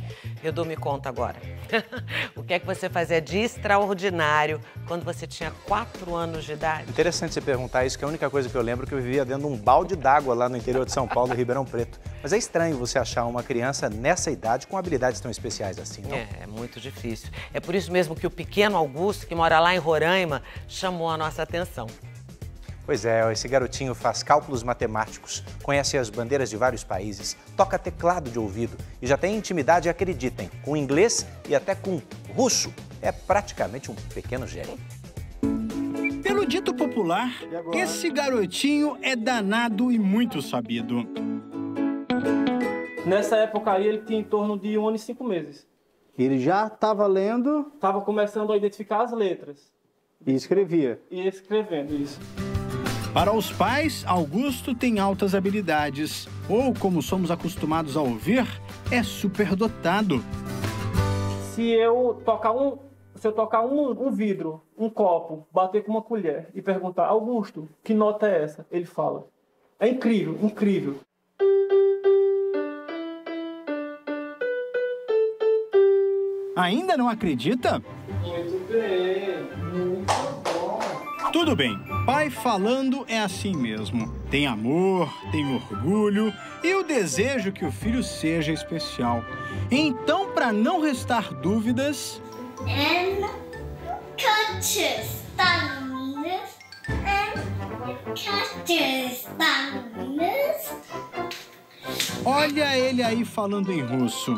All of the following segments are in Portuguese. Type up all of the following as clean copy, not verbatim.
Edu, me conta agora. O que é que você fazia de extraordinário quando você tinha 4 anos de idade? Interessante você perguntar isso, que a única coisa que eu lembro é que eu vivia dentro de um balde d'água lá no interior de São Paulo, Ribeirão Preto. Mas é estranho você achar uma criança nessa idade com habilidades tão especiais assim, não? É muito difícil. É por isso mesmo que o pequeno Augusto, que mora lá em Roraima, chamou a nossa atenção. Pois é, esse garotinho faz cálculos matemáticos, conhece as bandeiras de vários países, toca teclado de ouvido e já tem intimidade, acreditem, com inglês e até com russo. É praticamente um pequeno gênio. Pelo dito popular, esse garotinho é danado e muito sabido. Nessa época aí, ele tinha em torno de 1 ano e 5 meses. Ele já estava lendo... Estava começando a identificar as letras. E escrevia. E escrevendo, isso. Para os pais, Augusto tem altas habilidades, ou, como somos acostumados a ouvir, é superdotado. Se eu tocar um vidro, um copo, bater com uma colher e perguntar, Augusto, que nota é essa? Ele fala. É incrível, incrível. Ainda não acredita? Muito bem, muito bom. Tudo bem, pai falando é assim mesmo. Tem amor, tem orgulho e o desejo que o filho seja especial. Então, para não restar dúvidas... Olha ele aí falando em russo.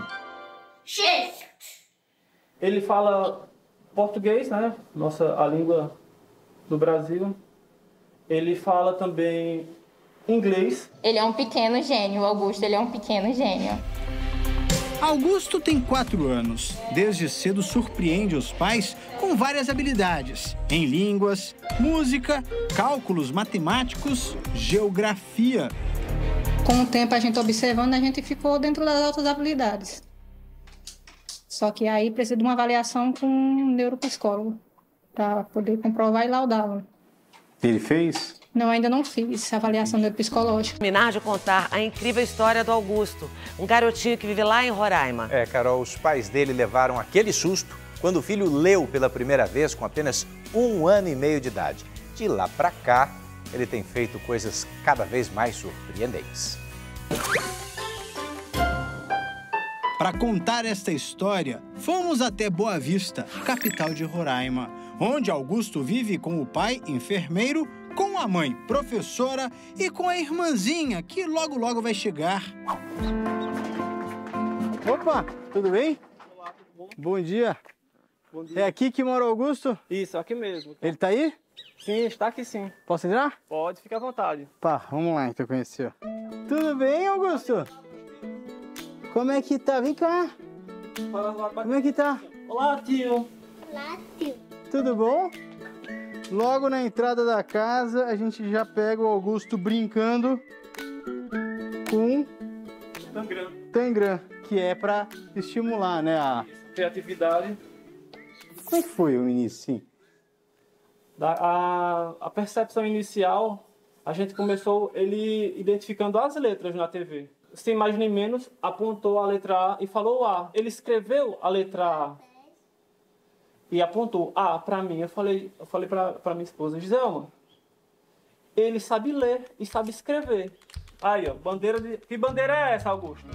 Ele fala português, né? A língua do Brasil. Ele fala também inglês. Ele é um pequeno gênio, o Augusto, ele é um pequeno gênio. Augusto tem 4 anos. Desde cedo surpreende os pais com várias habilidades em línguas, música, cálculos matemáticos, geografia. Com o tempo a gente observando, a gente ficou dentro das altas habilidades. Só que aí precisa de uma avaliação com um neuropsicólogo para poder comprovar e laudá-lo. Ele fez? Não, ainda não fiz avaliação neuropsicológica. Terminar de contar a incrível história do Augusto, um garotinho que vive lá em Roraima. É, Carol, os pais dele levaram aquele susto quando o filho leu pela primeira vez com apenas 1 ano e meio de idade. De lá pra cá, ele tem feito coisas cada vez mais surpreendentes. Para contar esta história, fomos até Boa Vista, capital de Roraima, onde Augusto vive com o pai, enfermeiro, com a mãe, professora, e com a irmãzinha, que logo logo vai chegar. Opa, tudo bem? Olá, tudo bom? Bom dia. Bom dia. É aqui que mora o Augusto? Isso, aqui mesmo. Ele tá aí? Sim, está aqui sim. Posso entrar? Pode, fica à vontade. Pá, vamos lá então conhecer. Tudo bem, Augusto? Como é que tá? Vem cá. Como é que tá? Olá, tio. Olá, tio. Tudo bom? Logo na entrada da casa, a gente já pega o Augusto brincando com Tangram, que é para estimular, né, a Criatividade. Como é que foi o início, sim? A percepção inicial, a gente começou ele identificando as letras na TV. Sem mais nem menos, apontou a letra A e falou A. Ele escreveu a letra A e apontou A para mim. Eu falei para minha esposa, Giselma, ele sabe ler e sabe escrever. Aí, ó, bandeira de... Que bandeira é essa, Augusto?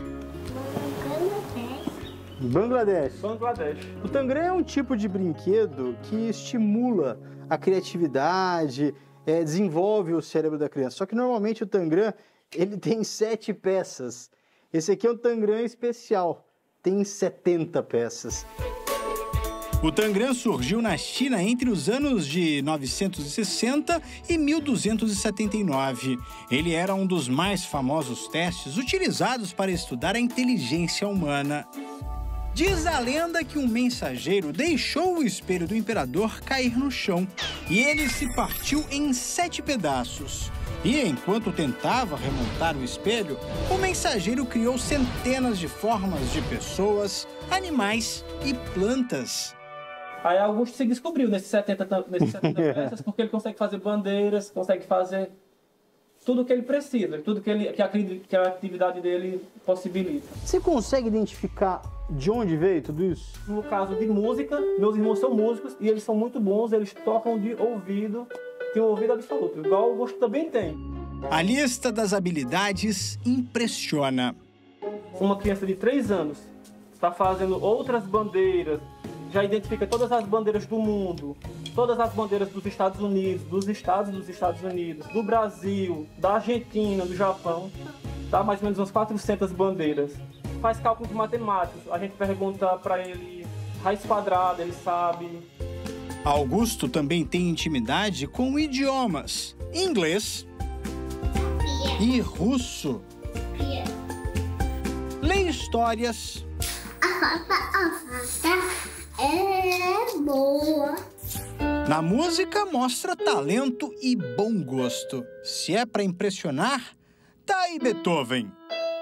Bangladesh. Bangladesh. O Tangram é um tipo de brinquedo que estimula a criatividade, desenvolve o cérebro da criança. Só que normalmente o Tangram, ele tem 7 peças. Esse aqui é um Tangram especial, tem 70 peças. O Tangram surgiu na China entre os anos de 960 e 1279. Ele era um dos mais famosos testes utilizados para estudar a inteligência humana. Diz a lenda que um mensageiro deixou o espelho do imperador cair no chão e ele se partiu em 7 pedaços. E enquanto tentava remontar o espelho, o mensageiro criou centenas de formas de pessoas, animais e plantas. Aí Augusto se descobriu nesses 70 peças, porque ele consegue fazer bandeiras, consegue fazer tudo o que ele precisa, tudo que a atividade dele possibilita. Você consegue identificar De onde veio tudo isso? No caso de música, meus irmãos são músicos e eles são muito bons, eles tocam de ouvido, têm um ouvido absoluto, igual o Augusto também tem. A lista das habilidades impressiona. Uma criança de 3 anos está fazendo outras bandeiras, já identifica todas as bandeiras do mundo, todas as bandeiras dos Estados Unidos, dos estados dos Estados Unidos, do Brasil, da Argentina, do Japão, dá mais ou menos umas 400 bandeiras. Faz cálculos matemáticos, a gente pergunta para ele raiz quadrada, ele sabe. Augusto também tem intimidade com idiomas, inglês e russo. Lê histórias. A foto é boa. Na música mostra talento e bom gosto. Se é para impressionar, tá aí Beethoven.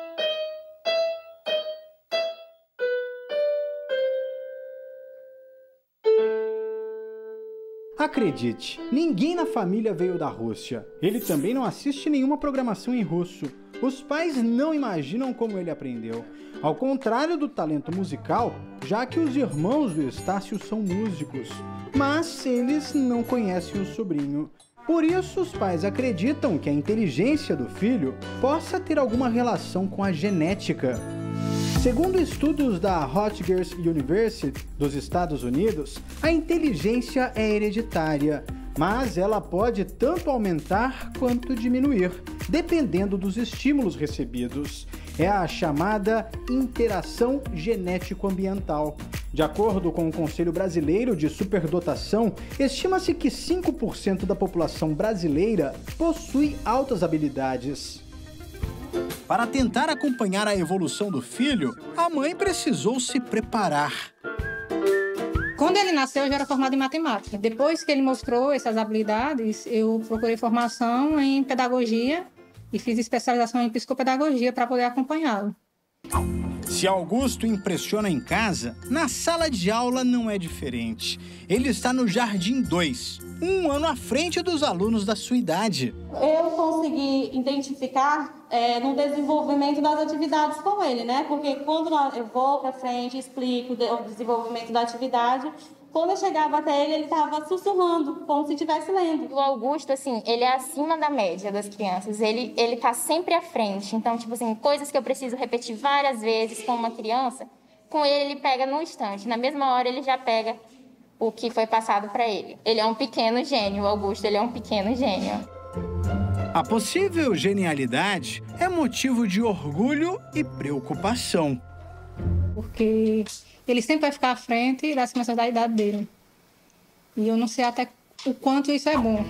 Acredite, ninguém na família veio da Rússia. Ele também não assiste nenhuma programação em russo. Os pais não imaginam como ele aprendeu. Ao contrário do talento musical, já que os irmãos do Estácio são músicos. Mas eles não conhecem o sobrinho. Por isso, os pais acreditam que a inteligência do filho possa ter alguma relação com a genética. Segundo estudos da Rutgers University dos Estados Unidos, a inteligência é hereditária, mas ela pode tanto aumentar quanto diminuir, dependendo dos estímulos recebidos. É a chamada interação genético-ambiental. De acordo com o Conselho Brasileiro de Superdotação, estima-se que 5% da população brasileira possui altas habilidades. Para tentar acompanhar a evolução do filho, a mãe precisou se preparar. Quando ele nasceu, eu já era formada em matemática. Depois que ele mostrou essas habilidades, eu procurei formação em pedagogia e fiz especialização em psicopedagogia para poder acompanhá-lo. Se Augusto impressiona em casa, na sala de aula não é diferente. Ele está no Jardim 2, um ano à frente dos alunos da sua idade. Eu consegui identificar no desenvolvimento das atividades com ele, né? Porque quando eu vou para frente, explico o desenvolvimento da atividade, quando eu chegava até ele, ele estava sussurrando, como se estivesse lendo. O Augusto, assim, ele é acima da média das crianças. Ele tá sempre à frente. Então, tipo assim, coisas que eu preciso repetir várias vezes com uma criança, com ele pega num instante. Na mesma hora, ele já pega o que foi passado para ele. Ele é um pequeno gênio, o Augusto, ele é um pequeno gênio. A possível genialidade é motivo de orgulho e preocupação. Porque ele sempre vai ficar à frente das crianças da idade dele. E eu não sei até o quanto isso é bom.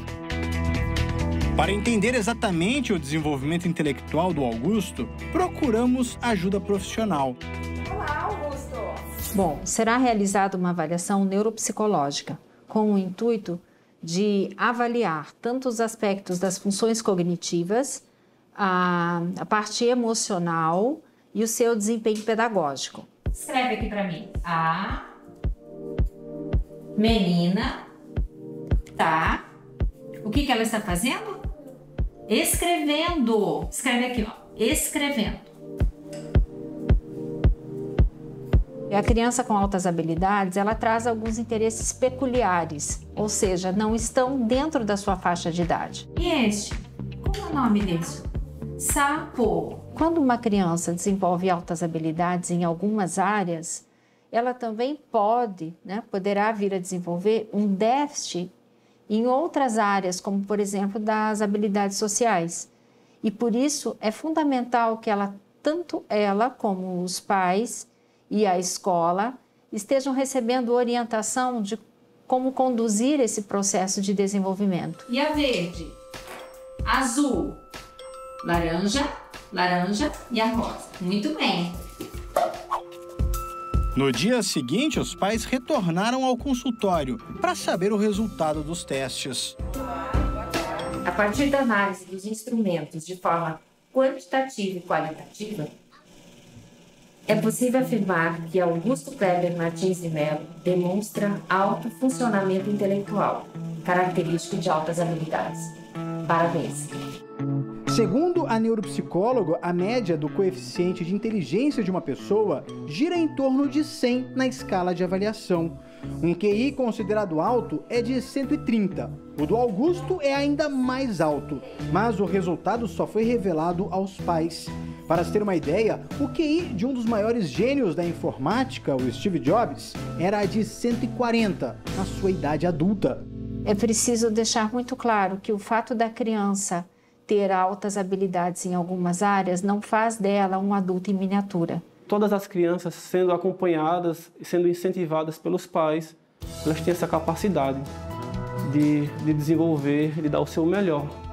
Para entender exatamente o desenvolvimento intelectual do Augusto, procuramos ajuda profissional. Olá, Augusto! Bom, será realizada uma avaliação neuropsicológica com o intuito de avaliar tanto os aspectos das funções cognitivas, a parte emocional e o seu desempenho pedagógico. Escreve aqui para mim. A menina tá... O que ela está fazendo? Escrevendo. Escreve aqui, ó. Escrevendo. A criança com altas habilidades, ela traz alguns interesses peculiares, ou seja, não estão dentro da sua faixa de idade. E este? Como é o nome desse? Sapo. Quando uma criança desenvolve altas habilidades em algumas áreas, ela também poderá vir a desenvolver um déficit em outras áreas, como, por exemplo, das habilidades sociais. E por isso é fundamental que tanto ela como os pais e a escola estejam recebendo orientação de como conduzir esse processo de desenvolvimento. E a verde? Azul, laranja, laranja e a rosa. Muito bem. No dia seguinte, os pais retornaram ao consultório para saber o resultado dos testes. A partir da análise dos instrumentos de forma quantitativa e qualitativa, é possível afirmar que Augusto Kleber Martins de Mello demonstra alto funcionamento intelectual, característico de altas habilidades. Parabéns! Segundo a neuropsicóloga, a média do coeficiente de inteligência de uma pessoa gira em torno de 100 na escala de avaliação. Um QI considerado alto é de 130. O do Augusto é ainda mais alto, mas o resultado só foi revelado aos pais. Para se ter uma ideia, o QI de um dos maiores gênios da informática, o Steve Jobs, era de 140 na sua idade adulta. É preciso deixar muito claro que o fato da criança ter altas habilidades em algumas áreas não faz dela um adulto em miniatura. Todas as crianças sendo acompanhadas e sendo incentivadas pelos pais, elas têm essa capacidade de desenvolver, de dar o seu melhor.